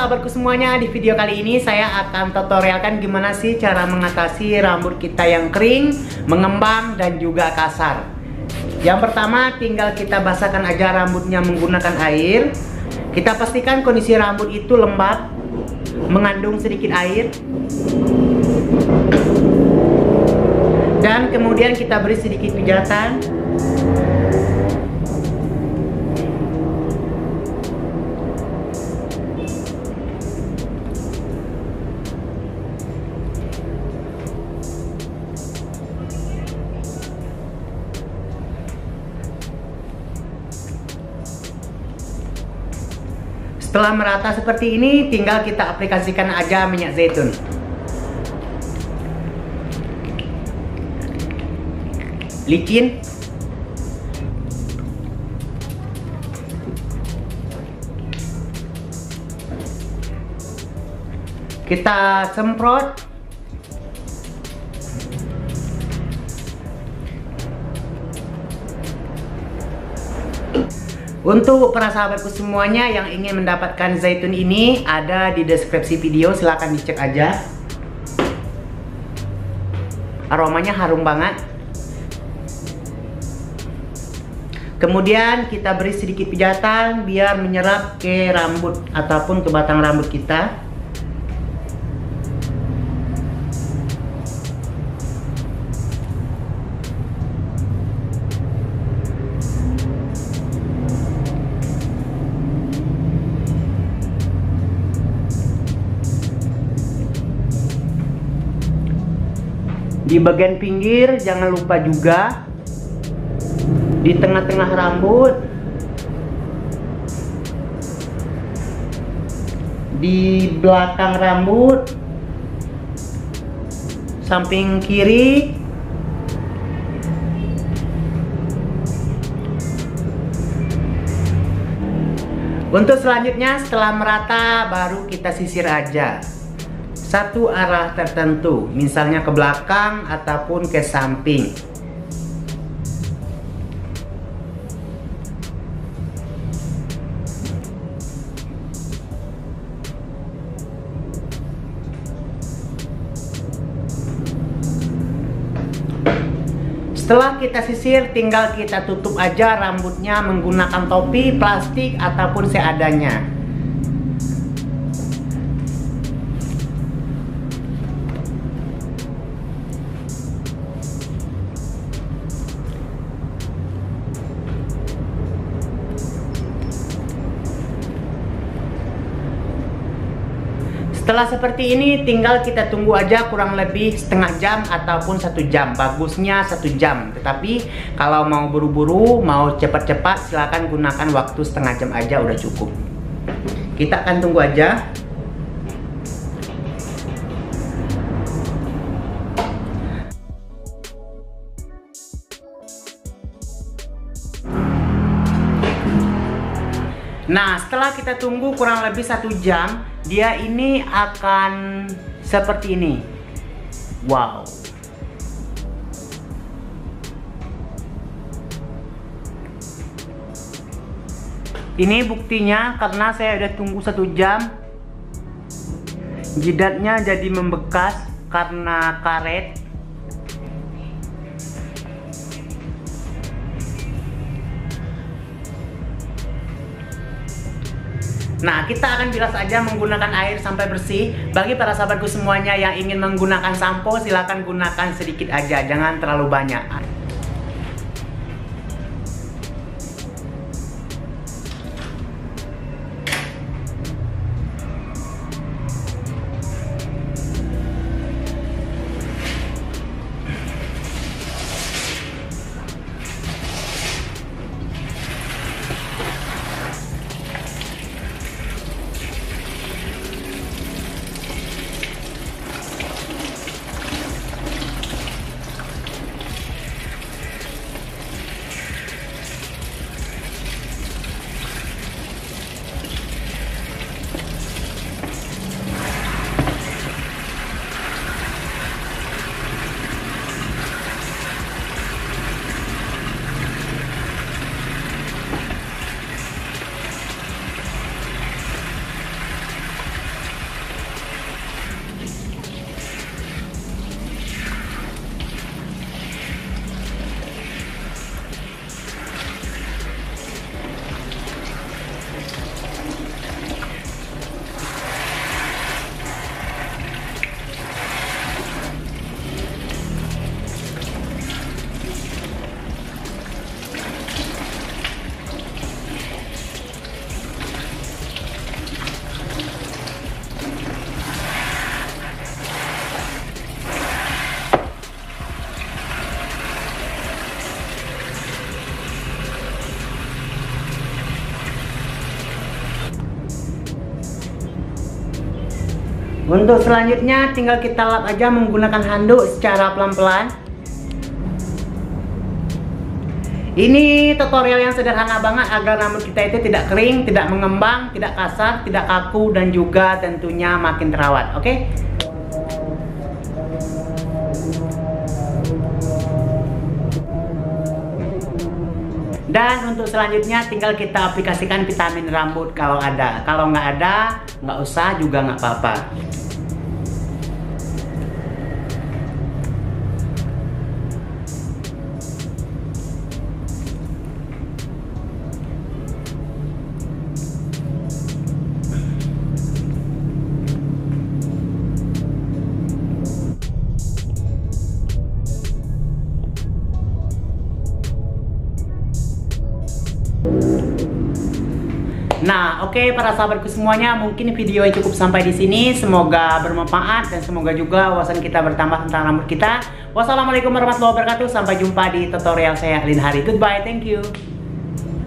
sahabatku semuanya, di video kali ini saya akan tutorialkan gimana sih cara mengatasi rambut kita yang kering, mengembang, dan juga kasar. Yang pertama, tinggal kita basahkan aja rambutnya menggunakan air. Kita pastikan kondisi rambut itu lembab, mengandung sedikit air. Dan kemudian kita beri sedikit pijatan. Setelah merata seperti ini, tinggal kita aplikasikan aja minyak zaitun. Licin. Kita semprot. Untuk para sahabatku semuanya yang ingin mendapatkan zaitun ini, ada di deskripsi video, silahkan dicek aja. Aromanya harum banget. Kemudian kita beri sedikit pijatan biar menyerap ke rambut ataupun ke batang rambut kita. Di bagian pinggir jangan lupa juga, di tengah-tengah rambut, di belakang rambut, samping kiri, untuk selanjutnya setelah merata baru kita sisir aja satu arah tertentu, misalnya ke belakang ataupun ke samping. Setelah kita sisir, tinggal kita tutup aja rambutnya menggunakan topi, plastik, ataupun seadanya. Setelah seperti ini, tinggal kita tunggu aja kurang lebih setengah jam ataupun 1 jam. Bagusnya 1 jam. Tetapi kalau mau buru-buru, mau cepat-cepat, silahkan gunakan waktu setengah jam aja udah cukup. Kita akan tunggu aja. Nah, setelah kita tunggu kurang lebih 1 jam, dia ini akan seperti ini. Wow. Ini buktinya karena saya udah tunggu 1 jam. Jidatnya jadi membekas karena karet. Nah, kita akan bilas aja menggunakan air sampai bersih. Bagi para sahabatku semuanya yang ingin menggunakan sampo, silakan gunakan sedikit aja, jangan terlalu banyak. Untuk selanjutnya tinggal kita lap aja menggunakan handuk secara pelan-pelan. Ini tutorial yang sederhana banget agar rambut kita itu tidak kering, tidak mengembang, tidak kasar, tidak kaku, dan juga tentunya makin terawat. Oke? Dan untuk selanjutnya tinggal kita aplikasikan vitamin rambut kalau ada. Kalau nggak ada, nggak usah juga nggak apa-apa. Nah, oke para sahabatku semuanya, mungkin video yang cukup sampai di sini. Semoga bermanfaat dan semoga juga wawasan kita bertambah tentang rambut kita. Wassalamualaikum warahmatullahi wabarakatuh. Sampai jumpa di tutorial saya lain hari. Goodbye, thank you.